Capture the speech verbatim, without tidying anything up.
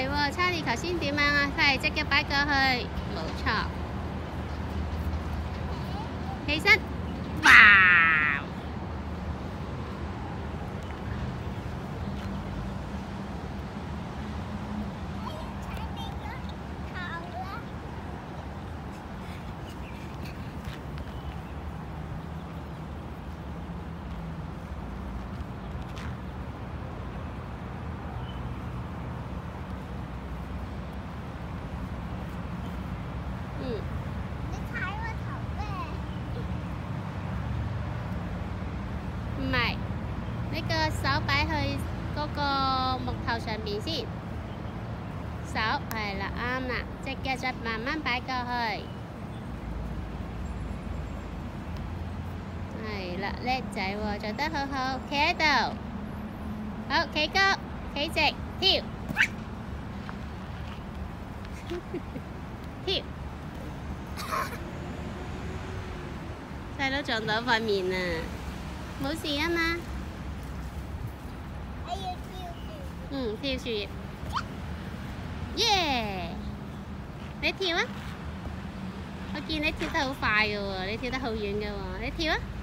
喎 ，Charlie 頭先點啊？快隻腳擺過去，冇錯。起身，哇！嗯， 你踩我頭咩？ 唔係，你個手擺去嗰個木頭上面先，手係啦，啱啦，隻腳再慢慢擺過去，係啦，叻仔喎，做得好好，企喺度，好，企高，企直，跳，跳。細佬撞到塊面啊！冇事啊嘛。 我要跳樹。 嗯，跳樹葉。耶！你跳啊！我見你跳得好快㗎喎，你跳得好遠㗎喎，你跳啊！